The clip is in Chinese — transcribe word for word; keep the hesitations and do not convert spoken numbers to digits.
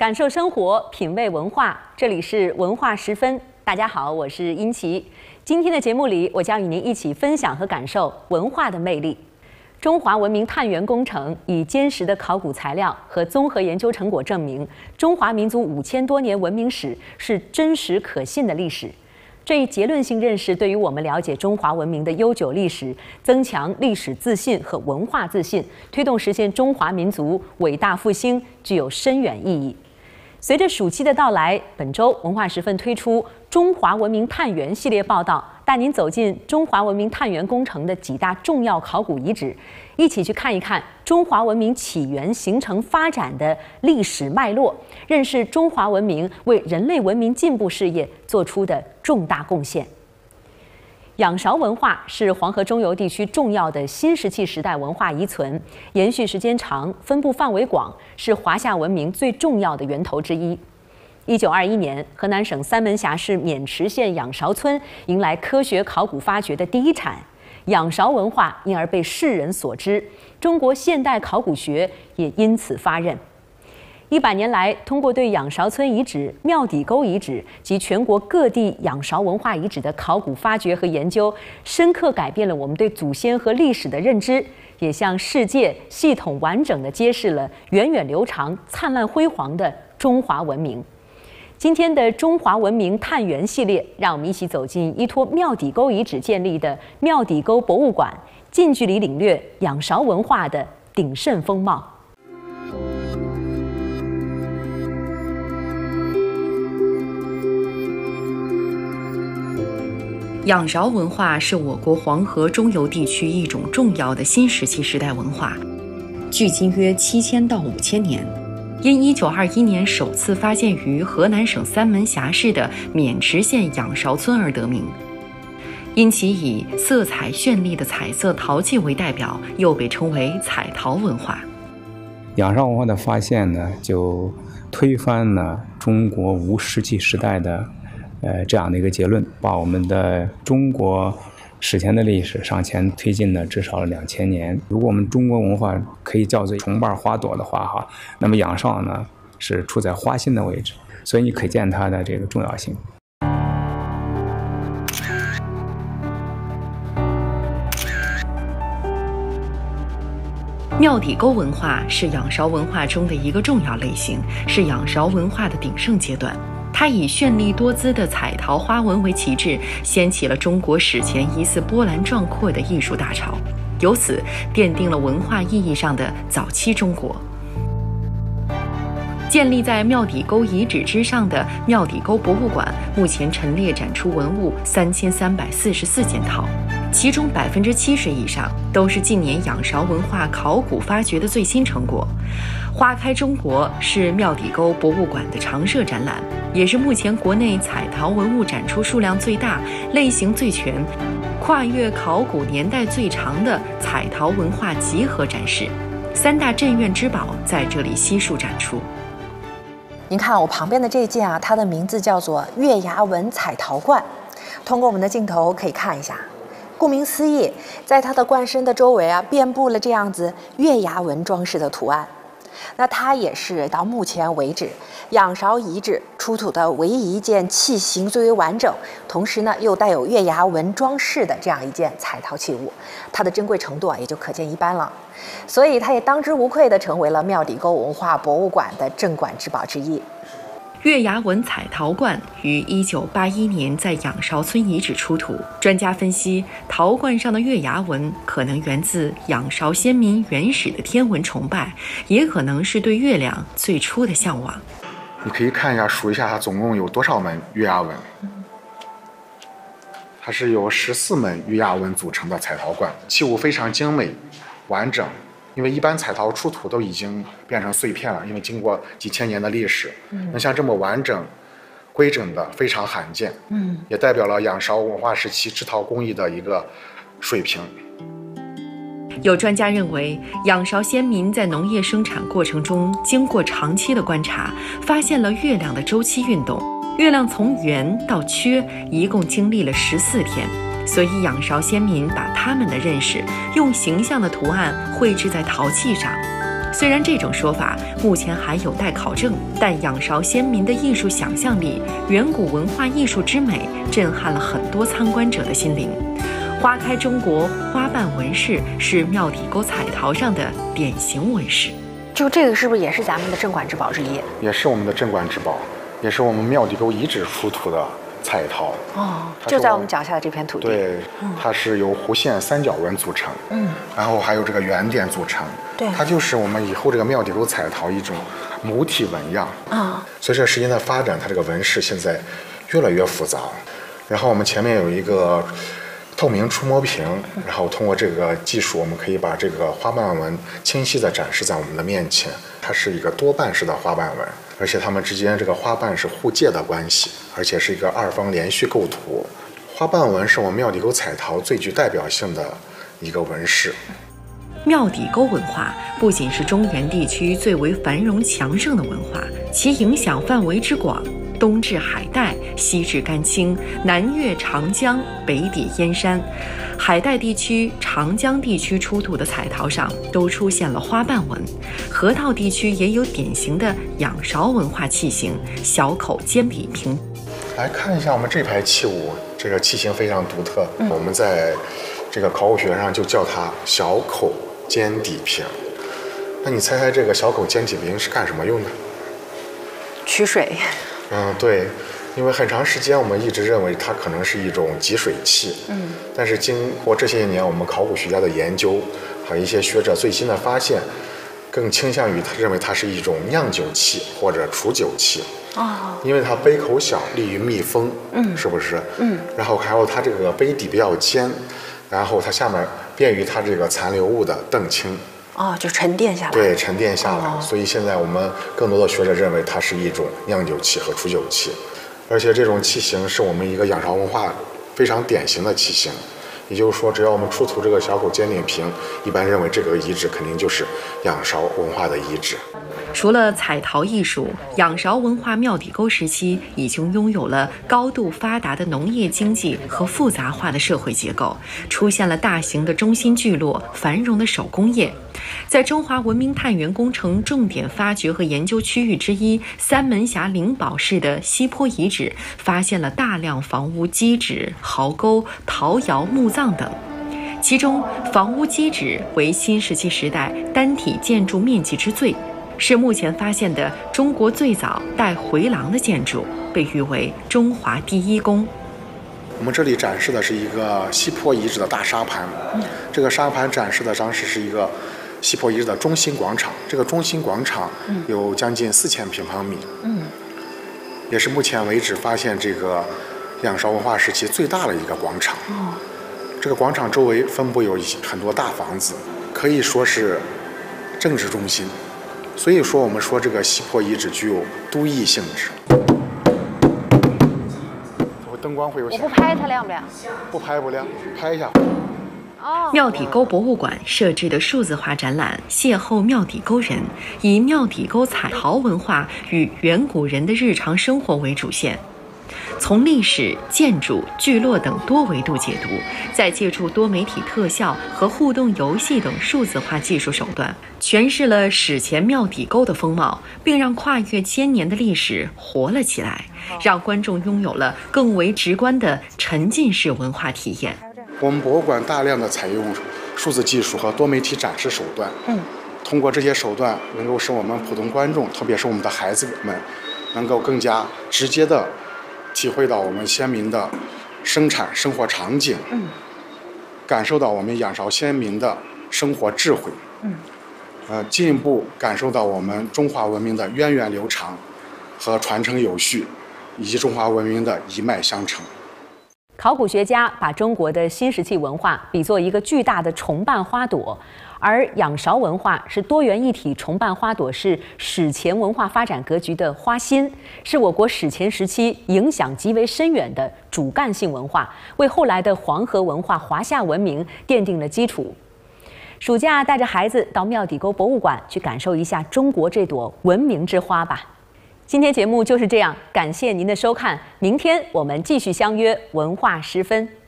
感受生活，品味文化，这里是文化十分。大家好，我是殷琪。今天的节目里，我将与您一起分享和感受文化的魅力。中华文明探源工程以坚实的考古材料和综合研究成果证明，中华民族五千多年文明史是真实可信的历史。这一结论性认识对于我们了解中华文明的悠久历史、增强历史自信和文化自信、推动实现中华民族伟大复兴具有深远意义。随着暑期的到来，本周文化十分推出中华文明探源系列报道，带您走进中华文明探源工程的几大重要考古遗址，一起去看一看中华文明起源、形成、发展的历史脉络，认识中华文明为人类文明进步事业做出的重大贡献。仰韶文化是黄河中游地区重要的新石器时代文化遗存，延续时间长，分布范围广，是华夏文明最重要的源头之一。一九二一年，河南省三门峡市渑池县仰韶村迎来科学考古发掘的第一产，仰韶文化因而被世人所知，中国现代考古学也因此发轫。一百年来，通过对仰韶村遗址、庙底沟遗址及全国各地仰韶文化遗址的考古发掘和研究，深刻改变了我们对祖先和历史的认知，也向世界系统完整地揭示了源远流长、灿烂辉煌的中华文明。今天的中华文明探源系列，让我们一起走进依托庙底沟遗址建立的庙底沟博物馆，近距离领略仰韶文化的鼎盛风貌。 仰韶文化是我国黄河中游地区一种重要的新石器时代文化，距今约七千到五千年。因一九二一年首次发现于河南省三门峡市的渑池县仰韶村而得名。因其以色彩绚丽的彩色陶器为代表，又被称为彩陶文化。 仰韶文化的发现呢，就推翻了中国无石器时代的呃这样的一个结论，把我们的中国史前的历史向前推进了至少两千年。如果我们中国文化可以叫做重瓣花朵的话哈，那么仰韶呢是处在花心的位置，所以你可见它的这个重要性。 庙底沟文化是仰韶文化中的一个重要类型，是仰韶文化的鼎盛阶段。它以绚丽多姿的彩陶花纹为旗帜，掀起了中国史前疑似波澜壮阔的艺术大潮，由此奠定了文化意义上的早期中国。建立在庙底沟遗址之上的庙底沟博物馆，目前陈列展出文物三千三百四十四件套，其中百分之七十以上都是近年仰韶文化考古发掘的最新成果。花开中国是庙底沟博物馆的常设展览，也是目前国内彩陶文物展出数量最大、类型最全、跨越考古年代最长的彩陶文化集合展示。三大镇院之宝在这里悉数展出。 您看我旁边的这件啊，它的名字叫做月牙纹彩陶罐。通过我们的镜头可以看一下，顾名思义，在它的罐身的周围啊，遍布了这样子月牙纹装饰的图案。那它也是到目前为止仰韶遗址出土的唯一一件器型最为完整，同时呢又带有月牙纹装饰的这样一件彩陶器物，它的珍贵程度啊也就可见一斑了。所以它也当之无愧地成为了庙底沟文化博物馆的镇馆之宝之一。 月牙纹彩陶罐于一九八一年在仰韶村遗址出土，专家分析，陶罐上的月牙纹可能源自仰韶先民原始的天文崇拜，也可能是对月亮最初的向往。 你可以看一下，数一下它总共有多少门月牙纹。它是由十四门月牙纹组成的彩陶罐，器物非常精美完整。因为一般彩陶出土都已经变成碎片了，因为经过几千年的历史，嗯，那像这么完整、规整的非常罕见，嗯，也代表了仰韶文化时期制陶工艺的一个水平。 有专家认为，仰韶先民在农业生产过程中，经过长期的观察，发现了月亮的周期运动。月亮从圆到缺，一共经历了十四天。所以仰韶先民把他们的认识用形象的图案绘制在陶器上， 虽然这种说法目前还有待考证，但仰韶先民的艺术想象力、远古文化艺术之美，震撼了很多参观者的心灵。花开中国花瓣纹饰是庙底沟彩陶上的典型纹饰。 就这个是不是也是咱们的镇馆之宝之一？ 也是我们的镇馆之宝，也是我们庙底沟遗址出土的彩陶。 哦，就在我们脚下的这片土地。 对，它是由弧线三角纹组成，嗯，然后还有这个圆点组成。 对， 它就是我们以后这个庙底沟彩陶一种母体纹样。 啊， 随着时间的发展，它这个纹饰现在越来越复杂。然后我们前面有一个透明触摸屏，然后通过这个技术，我们可以把这个花瓣纹清晰地展示在我们的面前。它是一个多瓣式的花瓣纹，而且它们之间这个花瓣是互借的关系，而且是一个二方连续构图。花瓣纹是我们庙底沟彩陶最具代表性的一个纹饰。 庙底沟文化不仅是中原地区最为繁荣强盛的文化，其影响范围之广，东至海带，西至甘青，南越长江，北抵燕山。海带地区、长江地区出土的彩陶上都出现了花瓣纹，河套地区也有典型的仰韶文化器型——小口尖笔瓶。 来看一下我们这排器物，这个器型非常独特，嗯、我们在这个考古学上就叫它小口尖底瓶。那你猜猜这个小口尖底瓶是干什么用的？ 取水。 嗯，对，因为很长时间我们一直认为它可能是一种集水器，嗯，但是经过这些年我们考古学家的研究和一些学者最新的发现，更倾向于他认为它是一种酿酒器或者储酒器。哦，因为它杯口小，利于密封，嗯，是不是？嗯，然后还有它这个杯底比较尖，然后它下面便于它这个残留物的澄清。 哦，就沉淀下来。 对，沉淀下来。哦、所以现在我们更多的学者认为它是一种酿酒器和储酒器，而且这种器型是我们一个仰韶文化非常典型的器型。也就是说，只要我们出土这个小口尖顶瓶，一般认为这个遗址肯定就是仰韶文化的遗址。 除了彩陶艺术，仰韶文化庙底沟时期已经拥有了高度发达的农业经济和复杂化的社会结构，出现了大型的中心聚落、繁荣的手工业。在中华文明探源工程重点发掘和研究区域之一三门峡灵宝市的西坡遗址，发现了大量房屋基址、壕沟、陶窑、墓葬等。其中，房屋基址为新石器时代单体建筑面积之最，是目前发现的中国最早带回廊的建筑，被誉为中华第一宫。 我们这里展示的是一个西坡遗址的大沙盘，这个沙盘展示的当时是一个西坡遗址的中心广场，这个中心广场有将近四千平方米，嗯，也是目前为止发现这个仰韶文化时期最大的一个广场。哦，这个广场周围分布有很多大房子，可以说是政治中心。所以说，我们说这个西坡遗址具有都邑性质。灯光会有。 我不拍它亮不亮？ 不拍不亮，拍一下。 庙底沟博物馆设置的数字化展览《邂逅庙底沟人》，以庙底沟彩陶文化与远古人的日常生活为主线，从历史、建筑、聚落等多维度解读，再借助多媒体特效和互动游戏等数字化技术手段，诠释了史前庙底沟的风貌，并让跨越千年的历史活了起来，让观众拥有了更为直观的沉浸式文化体验。 我们博物馆大量的采用数字技术和多媒体展示手段，嗯，通过这些手段，能够使我们普通观众，特别是我们的孩子们，能够更加直接的体会到我们先民的生产生活场景，嗯，感受到我们仰韶先民的生活智慧，嗯，呃，进一步感受到我们中华文明的源远流长和传承有序，以及中华文明的一脉相承。 考古学家把中国的新石器文化比作一个巨大的重瓣花朵，而仰韶文化是多元一体重瓣花朵，是史前文化发展格局的花心，是我国史前时期影响极为深远的主干性文化，为后来的黄河文化、华夏文明奠定了基础。暑假带着孩子到庙底沟博物馆去感受一下中国这朵文明之花吧。今天节目就是这样，感谢您的收看，明天我们继续相约文化十分。